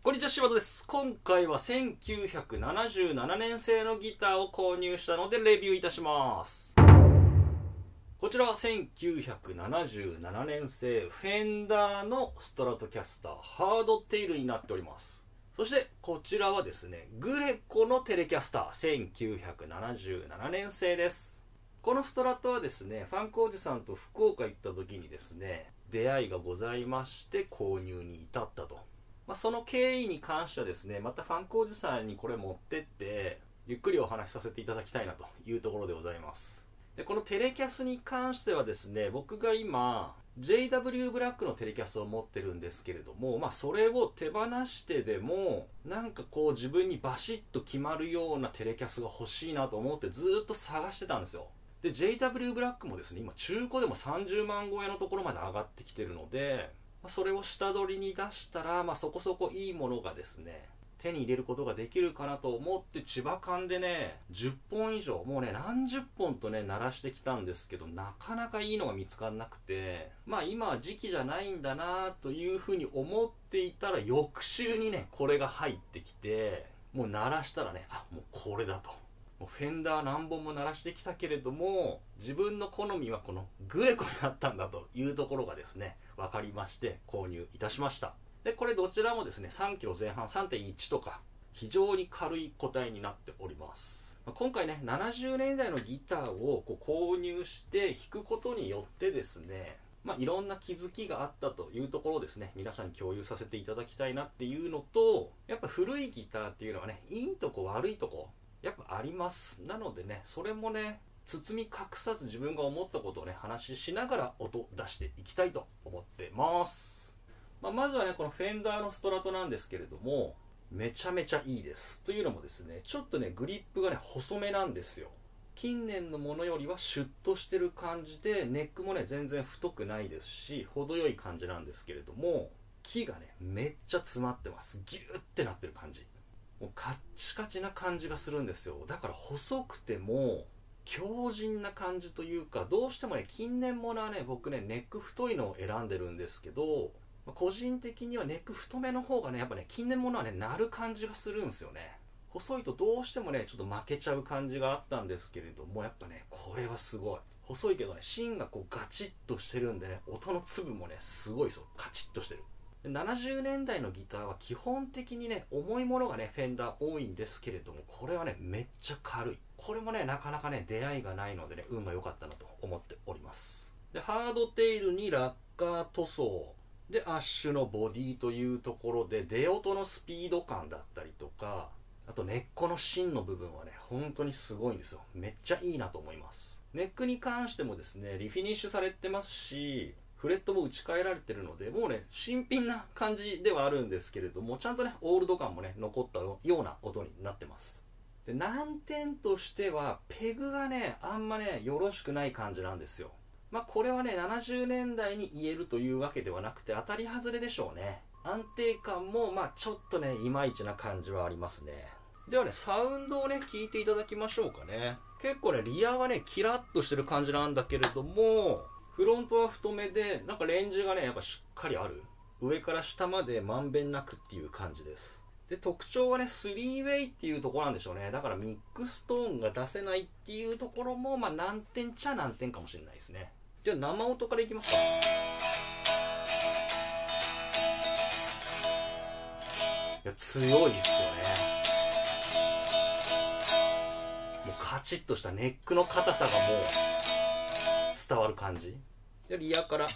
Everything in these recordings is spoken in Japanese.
こんにちは、柴田です。今回は1977年製のギターを購入したのでレビューいたします。こちらは1977年製フェンダーのストラトキャスターハードテイルになっております。そしてこちらはですね、グレコのテレキャスター1977年製です。このストラトはですね、ファンクおじさんと福岡行った時にですね、出会いがございまして購入に至ったと。その経緯に関してはですね、またファンクおじさんにこれ持ってってゆっくりお話しさせていただきたいなというところでございます。でこのテレキャスに関してはですね、僕が今 JW ブラックのテレキャスを持ってるんですけれども、それを手放してでもなんかこう自分にバシッと決まるようなテレキャスが欲しいなと思ってずっと探してたんですよ。で JW ブラックもですね、今中古でも30万超えのところまで上がってきてるので、それを下取りに出したら、そこそこいいものがですね手に入れることができるかなと思って千葉間でね10本以上もうね何十本とね鳴らしてきたんですけど、なかなかいいのが見つからなくて、今は時期じゃないんだなというふうに思っていたら、翌週にねこれが入ってきて、もう鳴らしたらね、もうこれだと。フェンダー何本も鳴らしてきたけれども自分の好みはこのグレコになったんだというところがですね分かりまして購入いたしました。でこれどちらもですね3キロ前半 3.1 とか非常に軽い個体になっております。今回ね70年代のギターを購入して弾くことによってですね、いろんな気づきがあったというところをですね皆さんに共有させていただきたいなっていうのと、やっぱ古いギターっていうのはねいいとこ悪いとこやっぱあります。なのでね、それもね包み隠さず自分が思ったことをね話しながら音出していきたいと思ってます。まずはねこのフェンダーのストラトなんですけれども、めちゃめちゃいいです。というのもですね、ちょっとねグリップがね細めなんですよ。近年のものよりはシュッとしてる感じで、ネックもね全然太くないですし程よい感じなんですけれども、木がねめっちゃ詰まってます。ギューってなってる感じ、もうカッチカチな感じがするんですよ。だから細くても強靭な感じというか、どうしてもね近年ものはね僕ねネック太いのを選んでるんですけど、個人的にはネック太めの方がねやっぱね近年ものはね鳴る感じがするんですよね。細いとどうしてもねちょっと負けちゃう感じがあったんですけれども、やっぱねこれはすごい細いけどね芯がこうガチッとしてるんでね、音の粒もねすごいですよ。カチッとしてる。70年代のギターは基本的にね重いものがねフェンダー多いんですけれども、これはねめっちゃ軽い。これもねなかなかね出会いがないのでね運が良かったなと思っております。でハードテイルにラッカー塗装でアッシュのボディというところで、出音のスピード感だったりとか、あと根っこの芯の部分はね本当にすごいんですよ。めっちゃいいなと思います。ネックに関してもですねリフィニッシュされてますし、フレットも打ち替えられてるので、もうね新品な感じではあるんですけれども、ちゃんとねオールド感もね残ったような音になってます。で難点としてはペグがねあんまねよろしくない感じなんですよ。これはね70年代に言えるというわけではなくて当たり外れでしょうね。安定感もちょっとねいまいちな感じはありますね。ではねサウンドをね聞いていただきましょうかね。結構ねリアはねキラッとしてる感じなんだけれども、フロントは太めでなんかレンジがねやっぱしっかりある。上から下までまんべんなくっていう感じです。で特徴はね3ウェイっていうところなんでしょうね。だからミックストーンが出せないっていうところも難点っちゃ難点かもしれないですね。じゃあ生音からいきますか。いや強いっすよね。もうカチッとしたネックの硬さがもう伝わる感じで、リアから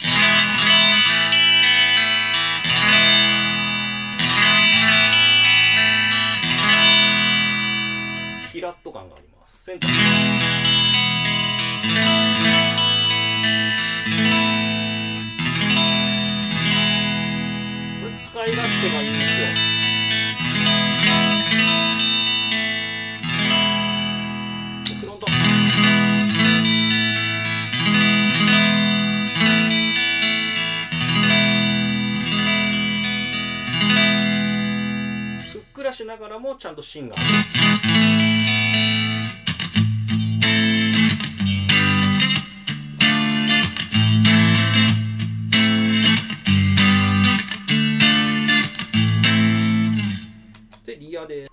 キラッと感があります。センターこれ使い勝手がいいんですよ。フロントふっくらしながらもちゃんと芯がある。 でリアです。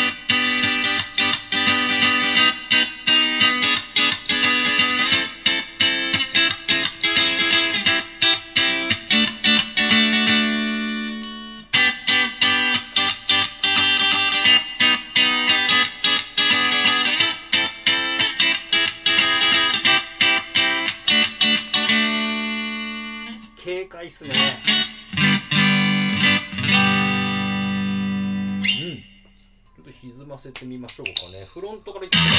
軽快っすね。ちょっと歪ませてみましょうかね。フロントからいってみます。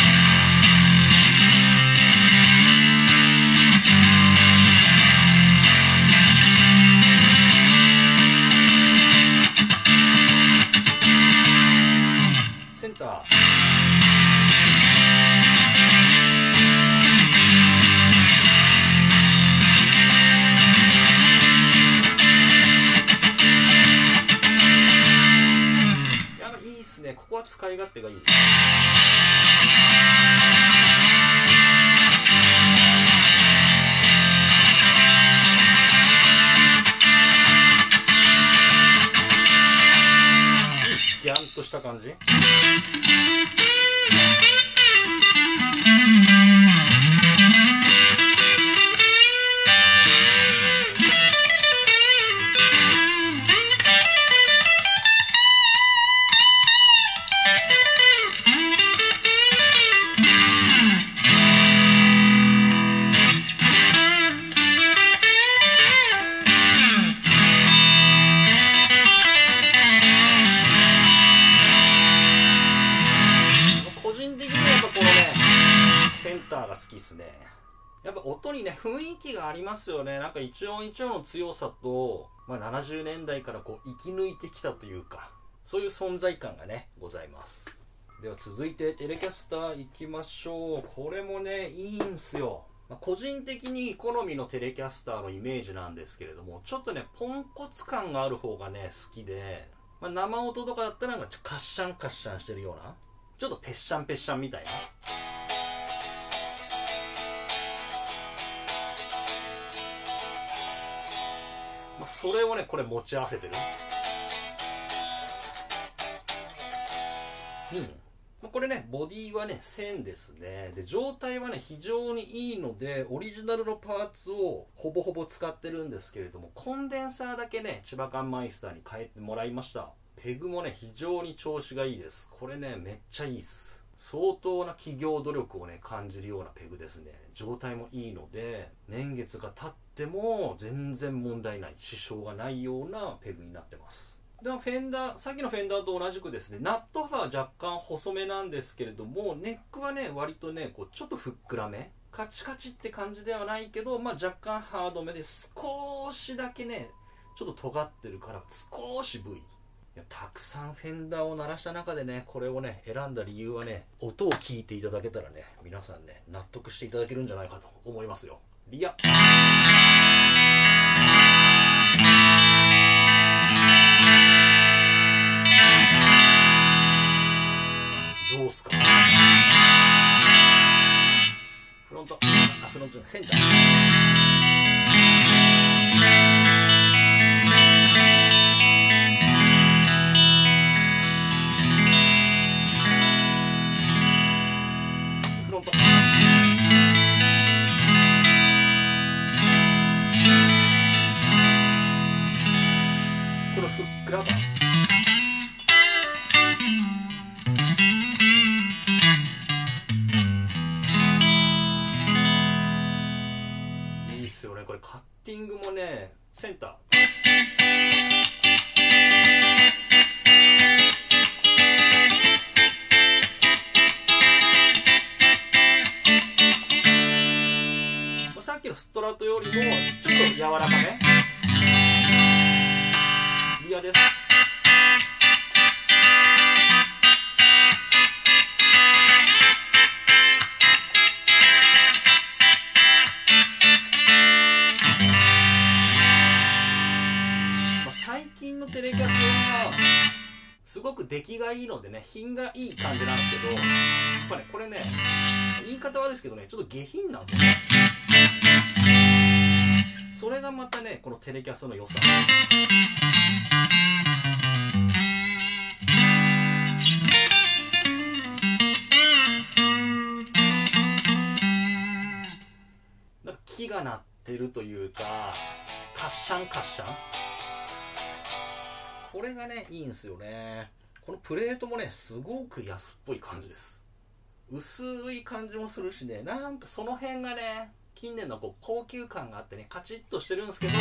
センター。ここは使い勝手がいい。ギャンとした感じ。センターが好きですね。やっぱ音にね雰囲気がありますよね。なんか一音一音の強さと、70年代からこう生き抜いてきたというか、そういう存在感がねございます。では続いてテレキャスターいきましょう。これもねいいんすよ。個人的に好みのテレキャスターのイメージなんですけれども、ちょっとねポンコツ感がある方がね好きで、生音とかだったらなんかカッシャンカッシャンしてるような、ちょっとペッシャンペッシャンみたいな、それをねこれ持ち合わせてる。これねボディはね1000ですね。で状態はね非常にいいので、オリジナルのパーツをほぼほぼ使ってるんですけれども、コンデンサーだけね千葉館マイスターに変えてもらいました。ペグもね非常に調子がいいです。これねめっちゃいいっす。相当な企業努力をね感じるようなペグですね。状態もいいので、年月が経っても全然問題ない、支障がないようなペグになってます。でフェンダー、さっきのフェンダーと同じくですね、ナット幅は若干細めなんですけれども、ネックはね割とねこうちょっとふっくらめ、カチカチって感じではないけど、若干ハードめで、少しだけねちょっと尖ってるから少し V。たくさんフェンダーを鳴らした中でねこれをね選んだ理由はね、音を聞いていただけたらね皆さんね納得していただけるんじゃないかと思いますよ。リアどうすか。フロントじゃないセンター。これふっくらか。いいっすよね。これカッティングもねセンター。さっきのストラトよりもちょっと柔らかめ。リアです。最近のテレキャスはすごく出来がいいのでね品がいい感じなんですけど、やっぱねこれね言い方悪いですけどねちょっと下品なんですよね。それがまたねこのテレキャスの良さ。 が鳴ってるというか、カッシャンカッシャン、これがねいいんですよね。このプレートもねすごく安っぽい感じです。薄い感じもするしね、なんかその辺がね近年のこう高級感があってね、カチッとしてるんですけど、ちょ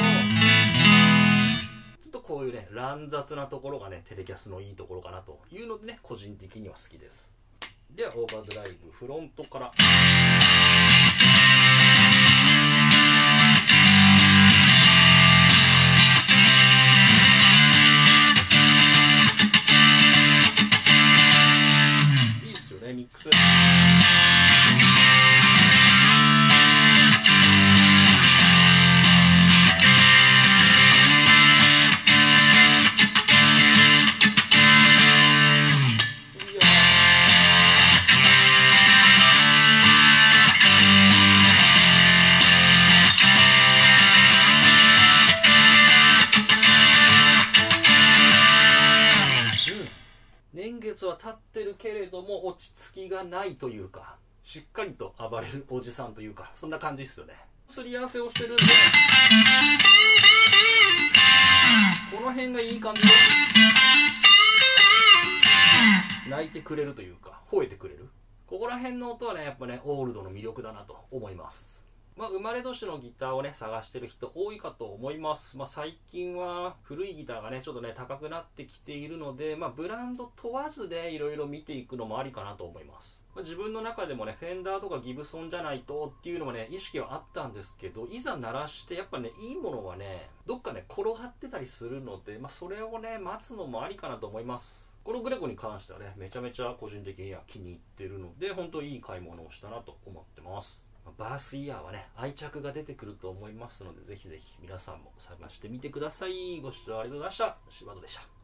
っとこういうね乱雑なところがねテレキャスのいいところかなというのでね、個人的には好きです。ではオーバードライブフロントから。いいっすよね、ミックス。年月は経ってるけれども落ち着きがないというか、しっかりと暴れるおじさんというか、そんな感じですよね。すり合わせをしてるんで、この辺がいい感じで泣いてくれるというか、吠えてくれる、ここら辺の音はねやっぱねオールドの魅力だなと思います。生まれ年のギターをね探してる人多いかと思います。最近は古いギターがねちょっとね高くなってきているので、ブランド問わずでいろいろ見ていくのもありかなと思います。自分の中でもねフェンダーとかギブソンじゃないとっていうのもね意識はあったんですけど、いざ鳴らしてやっぱねいいものはねどっかね転がってたりするので、それをね待つのもありかなと思います。このグレコに関してはねめちゃめちゃ個人的には気に入ってるので、本当いい買い物をしたなと思ってます。バースイヤーはね愛着が出てくると思いますので、ぜひぜひ皆さんも探してみてください。ご視聴ありがとうございました。柴戸でした。